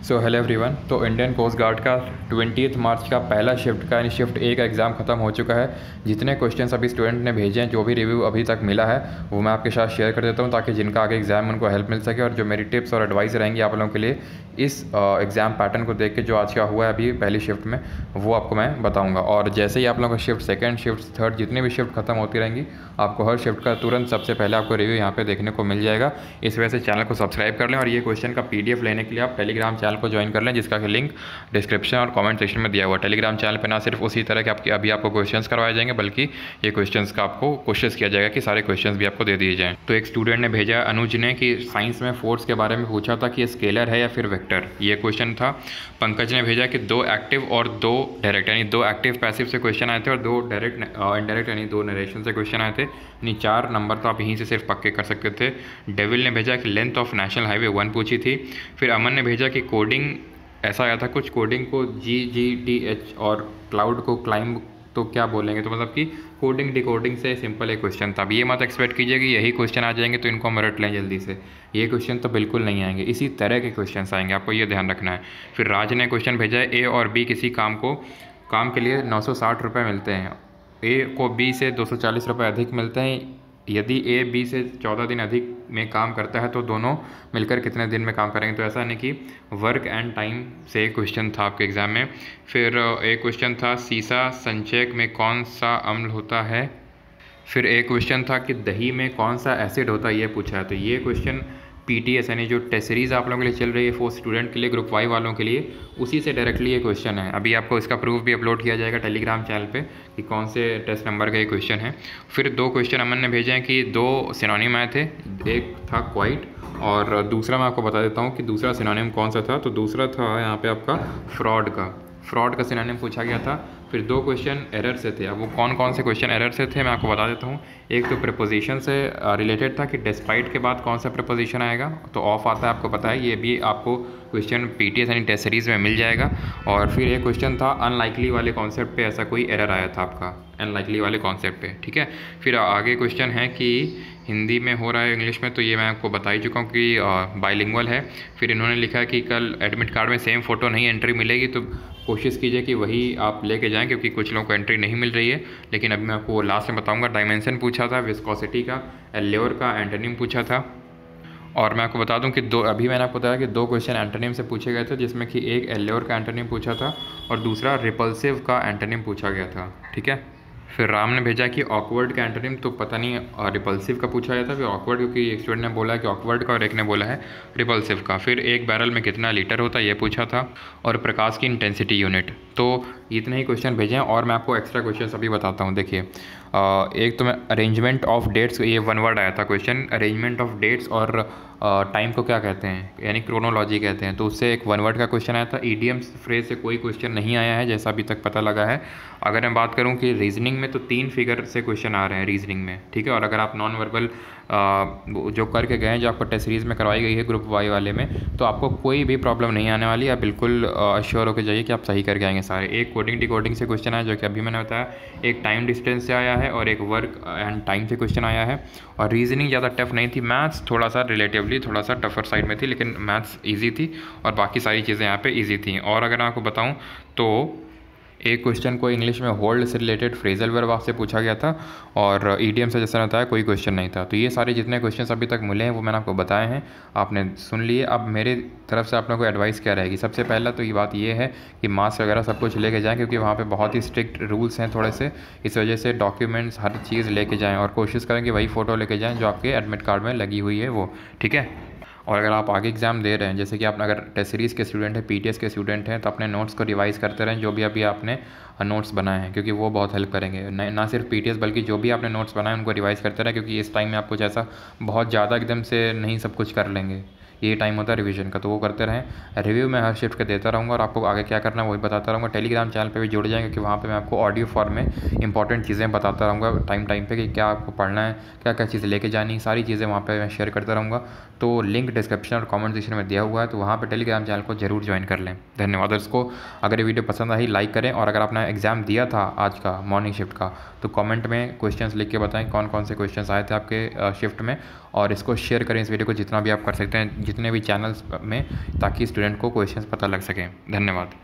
सो hello everyone. तो Indian coast guard का 20 मार्च का पहला शिफ्ट का यानी शिफ्ट ए का एग्ज़ाम ख़त्म हो चुका है। जितने क्वेश्चंस अभी स्टूडेंट ने भेजे हैं, जो भी रिव्यू अभी तक मिला है, वो मैं आपके साथ शेयर कर देता हूँ ताकि जिनका आगे एग्ज़ाम उनको हेल्प मिल सके। और जो मेरी टिप्स और एडवाइस रहेंगी आप लोगों के लिए इस एग्ज़ाम पैटर्न को देख के जो आज का हुआ है अभी पहली शिफ्ट में, वो आपको मैं बताऊँगा। और जैसे ही आप लोगों का शिफ्ट सेकेंड, शिफ्ट थर्ड, जितनी भी शिफ्ट खत्म होती रहेंगी, आपको हर शिफ्ट का तुरंत सबसे पहले आपको रिव्यू यहाँ पे देखने को मिल जाएगा। इस वजह से चैनल को सब्सक्राइब कर लें और ये क्वेश्चन का PDF लेने के लिए आप टेलीग्राम चैनल को ज्वाइन कर लें, जिसका लिंक डिस्क्रिप्शन और कमेंट सेक्शन में दिया हुआ है। टेलीग्राम चैनल पे ना सिर्फ उसी तरह के आपके अभी आपको क्वेश्चंस करवाए जाएंगे, बल्कि ये क्वेश्चंस का आपको कोशिश किया जाएगा कि सारे क्वेश्चंस भी आपको दे दिए जाएं। तो एक स्टूडेंट ने भेजा अनुज ने कि साइंस में फोर्स के बारे में पूछा था कि ये स्केलर है या फिर वेक्टर, ये क्वेश्चन था। पंकज ने भेजा कि 2 एक्टिव और 2 डायरेक्ट, यानी 2 एक्टिव पैसिव से क्वेश्चन आए थे और 2 डायरेक्ट इनडायरेक्ट यानी 2 नरेशन से क्वेश्चन आए थे। यानी 4 नंबर तो आप यहीं से सिर्फ पक्के कर सकते थे। डेविल ने भेजा कि लेंथ ऑफ नेशनल हाईवे 1 पूछी थी। फिर अमन ने भेजा कि कोडिंग ऐसा आया था कुछ, कोडिंग को GGTH और क्लाउड को क्लाइंब तो क्या बोलेंगे, तो मतलब कि कोडिंग डिकोडिंग से सिंपल एक क्वेश्चन था। अब ये मत एक्सपेक्ट कीजिए कि यही क्वेश्चन आ जाएंगे तो इनको हम रट लें जल्दी से, ये क्वेश्चन तो बिल्कुल नहीं आएंगे, इसी तरह के क्वेश्चन आएंगे, आपको ये ध्यान रखना है। फिर राज ने क्वेश्चन भेजा है A और B किसी काम के लिए 960 रुपये मिलते हैं, A को B से 240 रुपये अधिक मिलते हैं। यदि A B से 14 दिन अधिक में काम करता है तो दोनों मिलकर कितने दिन में काम करेंगे। तो ऐसा नहीं कि वर्क एंड टाइम से क्वेश्चन था आपके एग्ज़ाम में। फिर एक क्वेश्चन था सीसा संचयक में कौन सा अम्ल होता है। फिर एक क्वेश्चन था कि दही में कौन सा एसिड होता है, ये पूछा है। तो ये क्वेश्चन PTS यानी जो टेस्ट सीरीज़ आप लोगों के लिए चल रही है 4 स्टूडेंट के लिए, ग्रुप 5 वालों के लिए, उसी से डायरेक्टली ये क्वेश्चन है। अभी आपको इसका प्रूफ भी अपलोड किया जाएगा टेलीग्राम चैनल पे कि कौन से टेस्ट नंबर का ये क्वेश्चन है। फिर 2 क्वेश्चन अमन ने भेजे हैं कि 2 सिनोनिम आए थे, एक था क्वाइट और दूसरा मैं आपको बता देता हूँ कि दूसरा सिनोनिम कौन सा था। तो दूसरा था यहाँ पे आपका फ्रॉड का सिनोनिम पूछा गया था। फिर 2 क्वेश्चन एरर से थे। अब वो कौन कौन से क्वेश्चन एरर से थे मैं आपको बता देता हूँ। एक तो प्रीपोजिशन से रिलेटेड था कि डिस्पाइट के बाद कौन सा प्रीपोजिशन आएगा, तो ऑफ आता है, आपको पता है, ये भी आपको क्वेश्चन PTS यानी टेस्ट सीरीज़ में मिल जाएगा। और फिर एक क्वेश्चन था अनलाइकली वाले कॉन्सेप्ट पे, ऐसा कोई एरर आया था आपका अनलाइकली वाले कॉन्सेप्ट पे, ठीक है। फिर आगे क्वेश्चन है कि हिंदी में हो रहा है इंग्लिश में, तो ये मैं आपको बता ही चुका हूँ कि बाइलिंगुअल है। फिर इन्होंने लिखा है कि कल एडमिट कार्ड में सेम फ़ोटो नहीं एंट्री मिलेगी, तो कोशिश कीजिए कि वही आप लेके जाएं, क्योंकि कुछ लोगों को एंट्री नहीं मिल रही है। लेकिन अभी मैं आपको लास्ट में बताऊंगा। डायमेंशन पूछा था, विस्कोसिटी का, एल्योर का एंटोनिम पूछा था। और मैं आपको बता दूं कि अभी मैंने आपको बताया कि 2 क्वेश्चन एंटोनिम से पूछे गए थे, जिसमें कि एक एल्योर का एंटोनिम पूछा था और दूसरा रिपल्सिव का एंटोनिम पूछा गया था, ठीक है। फिर राम ने भेजा कि ऑकवर्ड का एंटोनिम तो पता नहीं रिपल्सिव का पूछा गया था, फिर ऑकवर्ड, क्योंकि एक स्टूडेंट ने बोला कि ऑकवर्ड का और एक ने बोला है रिपल्सिव का। फिर एक बैरल में कितना लीटर होता है ये पूछा था, और प्रकाश की इंटेंसिटी यूनिट। तो इतने ही क्वेश्चन भेजे हैं और मैं आपको एक्स्ट्रा क्वेश्चन अभी बताता हूँ। देखिए एक तो मैं अरेंजमेंट ऑफ डेट्स, ये 1 वर्ड आया था क्वेश्चन, अरेंजमेंट ऑफ डेट्स और टाइम को क्या कहते हैं, यानी क्रोनोलॉजी कहते हैं, तो उससे एक 1 वर्ड का क्वेश्चन आया था। ईडीएम्स फ्रेज से कोई क्वेश्चन नहीं आया है जैसा अभी तक पता लगा है। अगर मैं बात करूं कि रीजनिंग में तो 3 फिगर से क्वेश्चन आ रहे हैं रीजनिंग में, ठीक है। और अगर आप नॉन वर्बल जो करके गए हैं, जो आपको टेस्ट सीरीज़ में करवाई गई है ग्रुप वाई वाले में, तो आपको कोई भी प्रॉब्लम नहीं आने वाली। आप बिल्कुल अश्योर होकर जाइए कि आप सही करके आएंगे सारे। एक कोडिंग डिकोडिंग से क्वेश्चन आया जो कि अभी मैंने बताया, एक टाइम डिस्टेंस से आया है और एक वर्क एंड टाइम से क्वेश्चन आया है। और रीजनिंग ज़्यादा टफ नहीं थी, मैथ्स थोड़ा सा रिलेटिवली थोड़ा सा टफर साइड में थी, लेकिन मैथ्स ईजी थी और बाकी सारी चीज़ें यहाँ पे ईजी थी। और अगर आपको बताऊँ तो एक क्वेश्चन को इंग्लिश में होल्ड से रिलेटेड फ्रेजल वर्ब आपसे पूछा गया था, और ईडीएम से जैसा बताया कोई क्वेश्चन नहीं था। तो ये सारे जितने क्वेश्चंस अभी तक मिले हैं वो मैंने आपको बताए हैं, आपने सुन लिए। अब मेरे तरफ से आप लोगों को एडवाइस क्या रहेगी, सबसे पहला तो ये बात ये है कि मास्क वगैरह सब कुछ लेके जाएँ, क्योंकि वहाँ पे बहुत ही स्ट्रिक्ट रूल्स हैं थोड़े से, इस वजह से डॉक्यूमेंट्स हर चीज़ लेके जाएँ और कोशिश करें कि वही फ़ोटो लेके जाएँ जो आपके एडमिट कार्ड में लगी हुई है वो, ठीक है। और अगर आप आगे एग्ज़ाम दे रहे हैं, जैसे कि आप अगर टेस्ट सीरीज़ के स्टूडेंट हैं, PTS के स्टूडेंट हैं, तो अपने नोट्स को रिवाइज़ करते रहें, जो भी अभी आपने नोट्स बनाए हैं, क्योंकि वो बहुत हेल्प करेंगे। ना सिर्फ PTS बल्कि जो भी आपने नोट्स बनाए उनको रिवाइज़ करते रहें, क्योंकि इस टाइम में आप कुछ ऐसा बहुत ज़्यादा एकदम से नहीं सब कुछ कर लेंगे, ये टाइम होता है रिवीजन का, तो वो करते रहें। रिव्यू मैं हर शिफ्ट का देता रहूँगा और आपको आगे क्या करना है वही बताता रहूँगा। टेलीग्राम चैनल पे भी जुड़ जाएंगे, क्योंकि वहाँ पे मैं आपको ऑडियो फॉर्म में इंपॉर्टेंट चीज़ें बताता रहूँगा टाइम पे कि क्या आपको पढ़ना है, क्या क्या चीज़ें लेके जानी, सारी चीज़ें वहाँ पे मैं शेयर करता रहूँगा। तो लिंक डिस्क्रिप्शन और कमेंट सेक्शन में दिया हुआ है, तो वहाँ पे टेलीग्राम चैनल को जरूर ज्वाइन कर लें। धन्यवाद। इसको अगर ये वीडियो पसंद आई लाइक करें, और अगर आपने एग्ज़ाम दिया था आज का मॉर्निंग शिफ्ट का, तो कमेंट में क्वेश्चंस लिख के बताएं कौन कौन से क्वेश्चंस आए थे आपके शिफ्ट में, और इसको शेयर करें इस वीडियो को जितना भी आप कर सकते हैं। जितने भी चैनल्स में, ताकि स्टूडेंट को क्वेश्चंस पता लग सकें। धन्यवाद।